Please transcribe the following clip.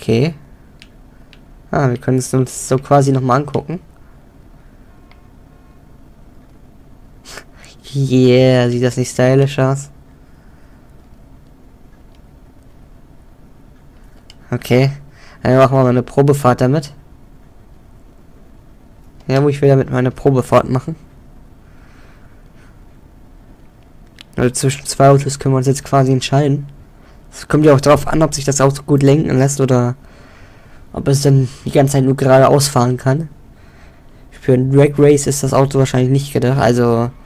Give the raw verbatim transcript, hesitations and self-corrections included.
Okay. Ah, wir können es uns so quasi nochmal angucken. Yeah, sieht das nicht stylisch aus? Okay. Dann machen wir mal eine Probefahrt damit. Ja, wo ich will damit meine Probefahrt machen. Also zwischen zwei Autos können wir uns jetzt quasi entscheiden. Es kommt ja auch darauf an, ob sich das Auto gut lenken lässt oder ob es dann die ganze Zeit nur geradeaus fahren kann. Für ein Drag Race ist das Auto wahrscheinlich nicht gedacht. Also